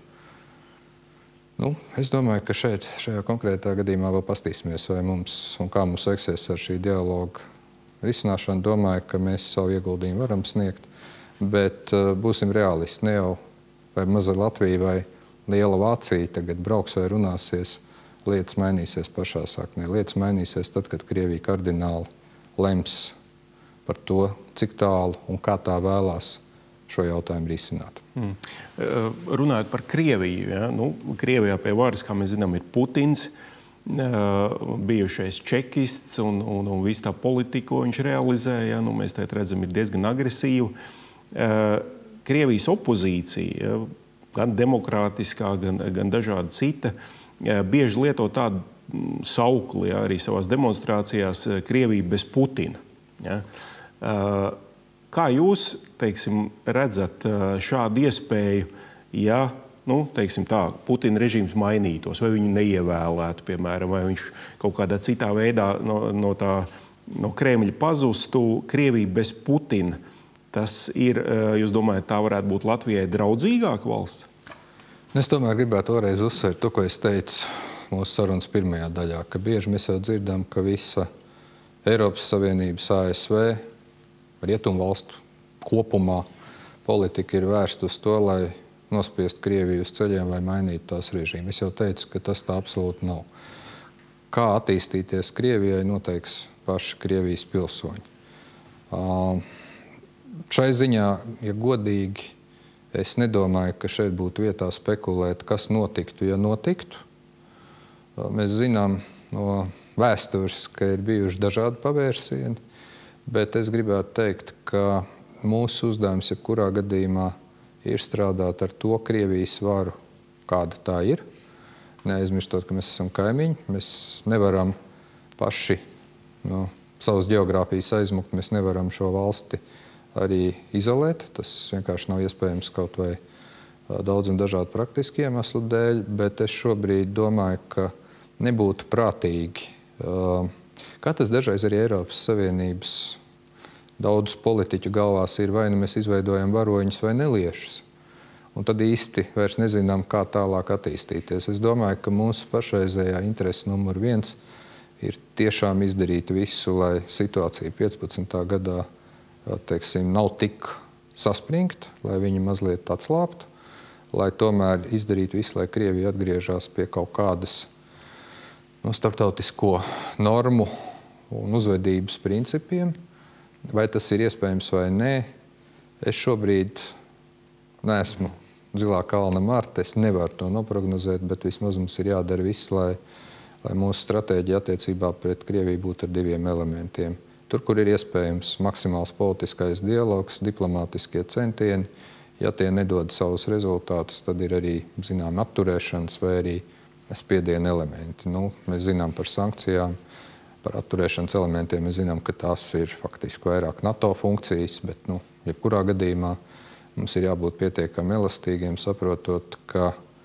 Es domāju, ka šajā konkrētā gadījumā vēl pastīsimies, vai mums un kā mums veiksies ar šī dialoga risināšanu. Domāju, ka mēs savu ieguldījumu varam sniegt, bet būsim realisti. Ne jau vai maza Latvija vai liela Vācija tagad brauks vai runāsies, lietas mainīsies pašā saknē. Lietas mainīsies tad, kad Krievija kardināli lems par to, cik tālu un kā tā vēlās šo jautājumu risināt.
Runājot par Krieviju, Krievijā pie varas, kā mēs zinām, ir Putins, bijušais čekists un visu tā politiku, ko viņš realizēja, mēs tēt redzam, ir diezgan agresīva. Krievijas opozīcija, gan demokrātiskā, gan dažāda cita, bieži lieto tādu saukli, arī savās demonstrācijās, Krievija bez Putina. Kā jūs, teiksim, redzat šādu iespēju, ja teiksim tā, Putina režīms mainītos, vai viņu neievēlētu, piemēram, vai viņš kaut kādā citā veidā no Kremļa pazustu, Krievija bez Putina. Tas ir, jūs domājat, tā varētu būt Latvijai draudzīgāka valsts?
Es tomēr gribētu vēlreiz uzsvērt to, ko es teicu mūsu sarunas pirmajā daļā, ka bieži mēs jau dzirdam, ka visa Eiropas Savienības, ASV, rietumu valstu kopumā politika ir vērsta uz to, lai nospiestu Krieviju uz ceļiem vai mainītu tās režīmu. Es jau teicu, ka tas tā absolūti nav. Kā attīstīties Krievijai, noteiks paši Krievijas pilsoņi. Šai ziņā, ja godīgi, es nedomāju, ka šeit būtu vietā spekulēt, kas notiktu, ja notiktu. Mēs zinām no vēstures, ka ir bijuši dažādi pavērsieni, bet es gribētu teikt, ka mūsu uzdevums jebkurā gadījumā ir strādāt ar to Krievijas varu, kāda tā ir. Neaizmirstot, ka mēs esam kaimiņi. Mēs nevaram paši no savas geogrāfijas aizmukt, mēs nevaram šo valsti arī izolēt. Tas vienkārši nav iespējams kaut vai daudz un dažādu praktisku iemeslu dēļ, bet es šobrīd domāju, ka nebūtu prātīgi. Kā tas dažreiz arī Eiropas Savienības daudz politiķu galvās ir, vai nu mēs izveidojam varoņus vai neliešus. Un tad īsti vairs nezinām, kā tālāk attīstīties. Es domāju, ka mūsu pašreizējā interese numur 1 ir tiešām izdarīt visu, lai situācija 15. gadā, teiksim, nav tik saspringta, lai viņi mazliet atslāptu, lai tomēr izdarītu visu, lai Krievija atgriežas pie kaut kādas starptautisko normu un uzvedības principiem. Vai tas ir iespējams vai nē, es šobrīd neesmu zilā kalna Marta, es nevaru to noprognozēt, bet vismaz mums ir jādara viss, lai mūsu stratēģija attiecībā pret Krieviju būtu ar 2 elementiem. Tur, kur ir iespējams maksimāls politiskais dialogs, diplomātiskie centieni, ja tie nedod savus rezultātus, tad ir arī, zinām, atturēšanas vai arī spiediena elementi. Mēs zinām par sankcijām, par atturēšanas elementiem. Mēs zinām, ka tās ir faktiski vairāk NATO funkcijas, bet jebkurā gadījumā mums ir jābūt pietiekami elastīgiem, saprotot, ka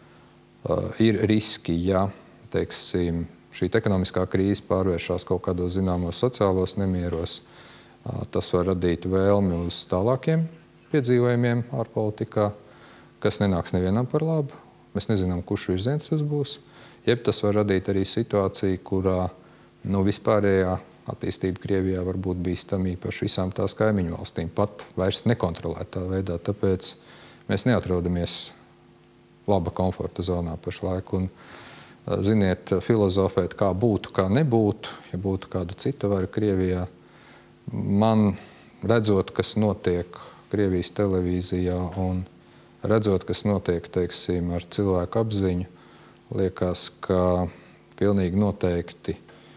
ir riski, ja, teiksim, šī ekonomiskā krīze pārvēršas kaut kādos zināmos sociālos nemieros. Tas var radīt vēlmi uz tālākiem piedzīvojumiem ārpolitikā, kas nenāks nevienam par labu. Mēs nezinām, kurš virziens tas būs. Jeb tas var radīt arī situāciju, kurā vispārējā attīstība Krievijā var būt bīstama īpaši visām tās kaimiņu valstīm, pat vairs nekontrolētā veidā. Tāpēc mēs neatrodamies laba komforta zonā pašlaik. Un, ziniet, filozofēt, kā būtu, kā nebūtu, ja būtu kāda cita vara Krievijā. Man, redzot, kas notiek Krievijas televīzijā un redzot, kas notiek, teiksim, ar cilvēku apziņu, liekas, ka pilnīgi noteikti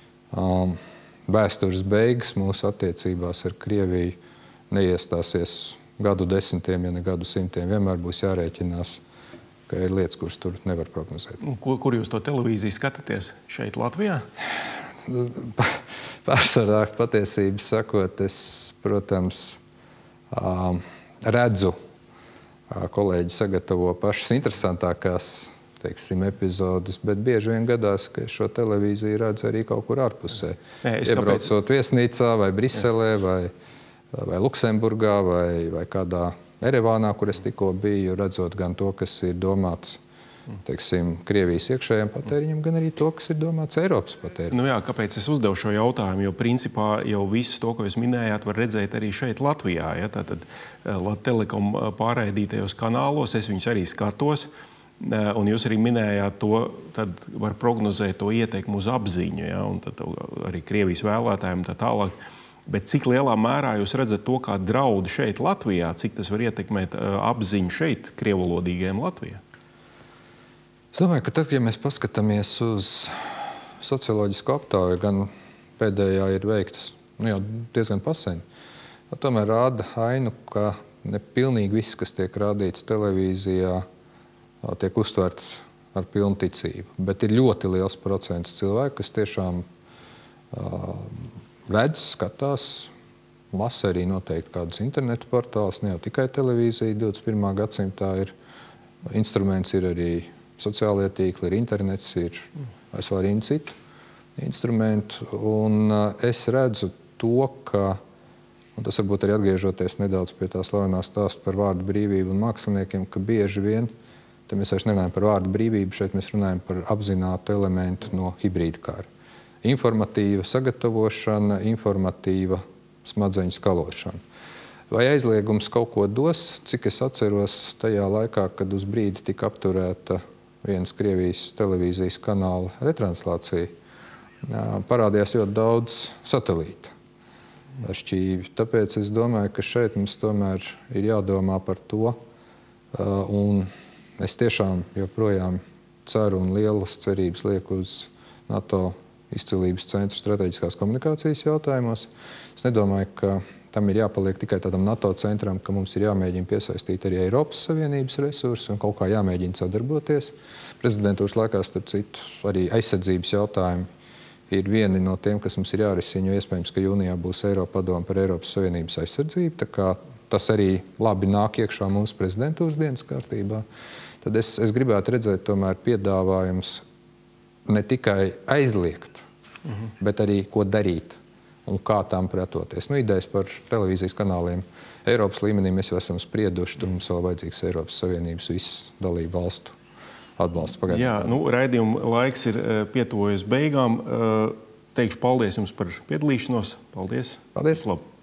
vēstures beigas mūsu attiecībās ar Krieviju neiestāsies gadu desmitiem, ja ne gadu simtiem. Vienmēr būs jārēķinās, ka ir lietas, kuras tur nevar prognozēt.
Kur jūs to televīziju skatāties? Šeit Latvijā?
Pārsvarā patiesību sakot, es, protams, redzu, kolēģi sagatavo pašas interesantākās, teiksim, epizodes, bet bieži vien gadās, ka šo televīziju redzu arī kaut kur ārpusē. Iebraucot viesnīcā vai Briselē vai Luksemburgā vai kādā Erevānā, kur es tikko biju, redzot gan to, kas ir domāts, teiksim, Krievijas iekšējiem patēriņam, gan arī to, kas ir domāts Eiropas patēriņam.
Kāpēc es uzdevu šo jautājumu? Jo principā jau visu to, ko jūs minējāt, var redzēt arī šeit Latvijā. Ja? Tātad Telekom pārraidītajos kanālos, es viņus arī skatos. Un jūs arī minējāt to, tad var prognozēt to ietekmu uz apziņu, ja? Un tad arī Krievijas vēlētājiem tā tālāk. Bet cik lielā mērā jūs redzat to kā draudu šeit Latvijā, cik tas var ietekmēt apziņu šeit, krievalodīgajiem Latvijā?
Es domāju, ka tad, ja mēs paskatāmies uz socioloģisku aptauju, gan pēdējā ir veiktas jau diezgan pasen, tomēr rāda ainu, ka ne pilnīgi viss, kas tiek rādīts televīzijā, tiek uztverts ar pilnu ticību. Bet ir ļoti liels procents cilvēku, kas tiešām redz, skatās, lasa arī noteikti kādus internetu portālus, ne jau tikai televīzija 21. gadsimtā ir Instruments ir arī sociālajie tīkli, ir internets, ir arī citi instrumenti. Un es redzu to, ka, un tas varbūt arī atgriežoties nedaudz pie tā slavenā stāsta par vārdu brīvību un māksliniekiem, ka bieži vien, te mēs vairs nerunājam par vārdu brīvību, šeit mēs runājam par apzinātu elementu no hibrīda kara. Informatīva sagatavošana, informatīva smadzeņu skalošana. Vai aizliegums kaut ko dos? Cik es atceros tajā laikā, kad uz brīdi tika apturēta vienas Krievijas televīzijas kanāla retranslācija, parādījās ļoti daudz satelīta šķīvi. Tāpēc es domāju, ka šeit mums tomēr ir jādomā par to, un es tiešām joprojām ceru un lielas cerības lieku uz NATO izcilības centru strateģiskās komunikācijas jautājumos. Es nedomāju, ka tam ir jāpaliek tikai tādam NATO centram, ka mums ir jāmēģina piesaistīt arī Eiropas Savienības resursi un kaut kā jāmēģina sadarboties. Prezidentūras laikā, starp citu, arī aizsardzības jautājumi ir vieni no tiem, kas mums ir jārisina, jo iespējams, ka jūnijā būs Eiropadome par Eiropas Savienības aizsardzību. Tā kā tas arī labi nāk iekšā mūsu prezidentūras dienas kārtībā. Tad es gribētu redzēt tomēr piedāvājums ne tikai aizliegt, bet arī ko darīt un kā tām pretoties. Idejas par televīzijas kanāliem Eiropas līmenī mēs jau esam sprieduši, tur mums vēl vajadzīgs Eiropas Savienības visas dalību valstu atbalsts.
Jā, raidījuma laiks ir pietuvojies beigām. Teikšu paldies jums par piedalīšanos. Paldies.
Paldies.
Labi.